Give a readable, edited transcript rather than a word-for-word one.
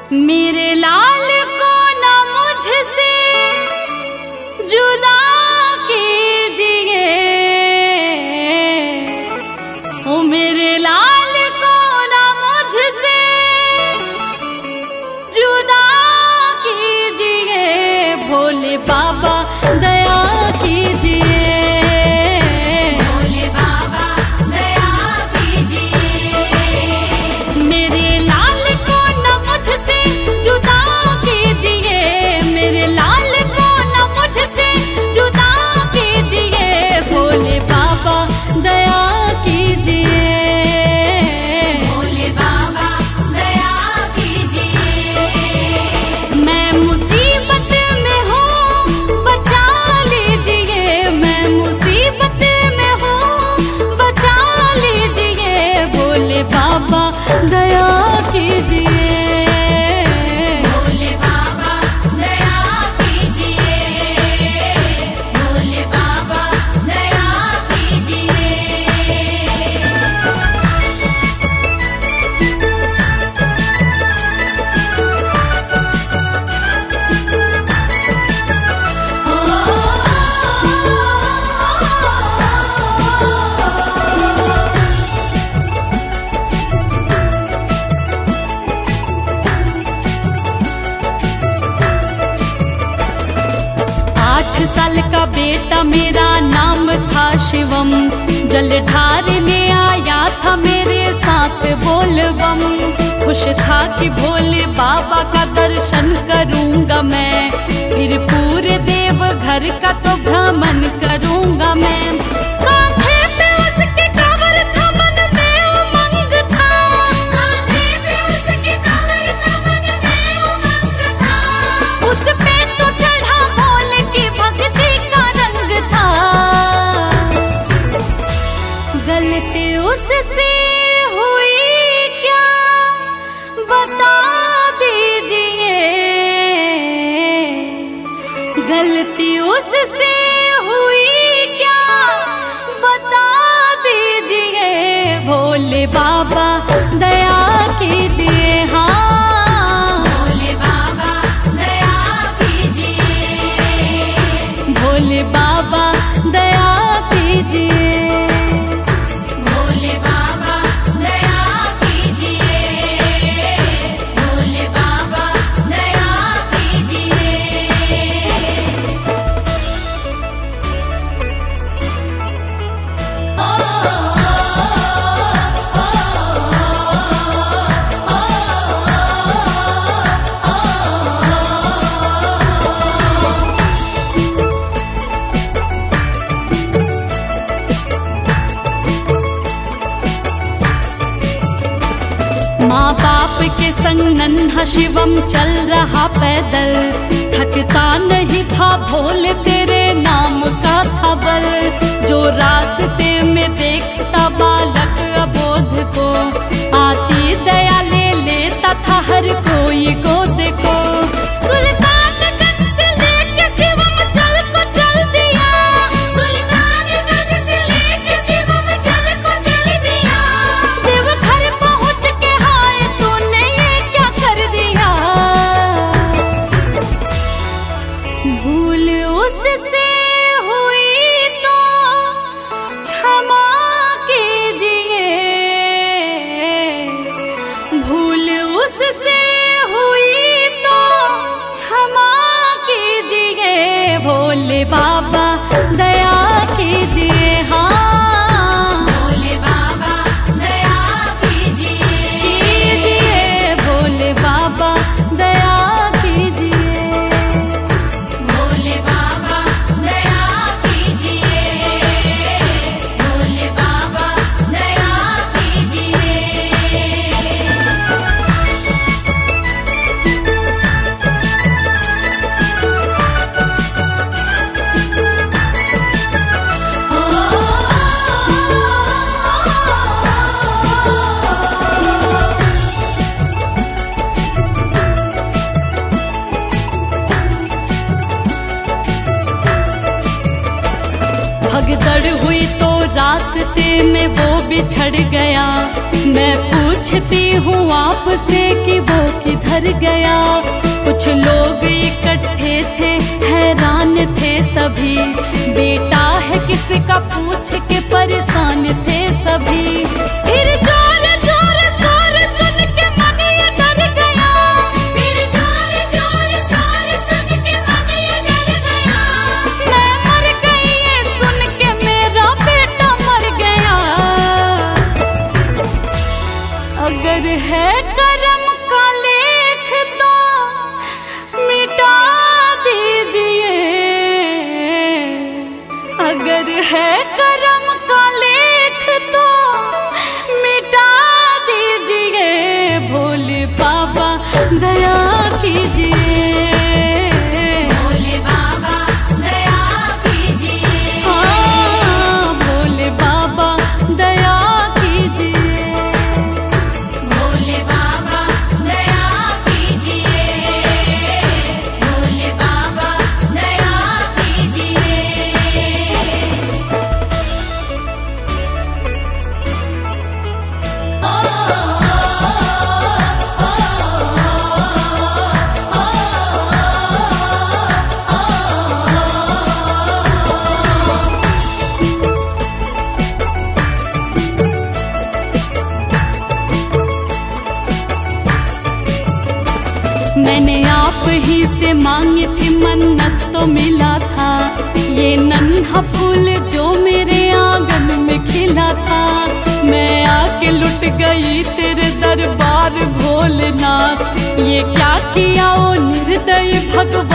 मेरे लाल को न मुझसे जुदा कीजिए, ओ मेरे लाल को न मुझसे जुदा कीजिए, भोले बाबा दया कीजिए, भोले बाबा दया कीजिए। मेरे लाल को न मुझसे जुदा कीजिए, मेरे लाल को न मुझसे जुदा कीजिए, भोले बाबा दया कीजिए, भोले बाबा दया कीजिए। मैं मुसीबत में हूँ बचा लीजिए, मैं मुसीबत में हूँ बचा लीजिए, भोले बाबा दया कीजिए, भोले बाबा दया कीजिए, भोले बाबा दया कीजिए। आठ साल का बेटा मेरा नाम था शिवम, जल ढारने आया था मेरे साथ बोलबम। खुश था कि भोले बाबा का दर्शन करूंगा मैं, फिर पूरे देव घर का तो भ्रमण करूंगा मैं। कांधे पे उसके कांवर था, मन में उमंग था, कांधे पे उसके कांवर था, मन में उमंग था। उस पे तो चढ़ा भोले की भक्ति का रंग था। गलती उससे हुई क्या बता दीजिए, गलती उससे हुई क्या बता दीजिए, भोले बाबा दया कीजिए, हाँ भोले बाबा दया कीजिए, भोले बाबा दया कीजिए, भोले बाबा दया कीजिए, भोले बाबा दया कीजिए। माँ बाप के संग नन्हा शिवम चल रहा पैदल, थकता नहीं था भोले तेरे नाम का था बल। जो रास्ते में देखता बालक अबोध को, आती दया ले लेता था हर कोई गोद को। सुल्तानगंज से लेके शिवम चल को चल दिया, सुल्तानगंज से लेके शिवम चल को चल दिया। देवघर पहुँच के हाय तूने ये क्या कर दिया, भूल उससे हुई तो क्षमा कीजिए, भूल उससे हुई तो क्षमा कीजिए, भोले बाबा दया कीजिए, हाँ भोले बाबा दया कीजिए, भोले बाबा दया कीजिए, भोले बाबा दया कीजिए, भोले बाबा दया कीजिए। भगदड़ हुई तो रास्ते में वो बिछड़ गया, मैं पूछती हूँ आपसे कि वो किधर भर गया। कुछ लोग इकट्ठे थे, हैरान थे सभी, बेटा है किसका पूछ के परेशान थे सभी। फिर जोर जोर शोर सुन के मन ये डर गया, फिर जोर जोर शोर सुन के मन ये डर गया। मैं मर गई ये सुन के मेरा बेटा मर गया। अगर है करम का लेख तो मिटा दीजिए, अगर है करम का लेख तो मिटा दीजिए। भोले बाबा दया कीजिए, भोले बाबा दया कीजिए। हाँ, भोले बाबा दया कीजिए, भोले बाबा दया कीजिए, भोले बाबा दया कीजिए। मैंने आप ही से मांगी थी मन्नत तो मिला था, ये नन्हा फूल जो मेरे आंगन में खिला था। मैं आके लुट गई तेरे दरबार भोलेनाथ, ये क्या किया ओ निर्दयी भगवान।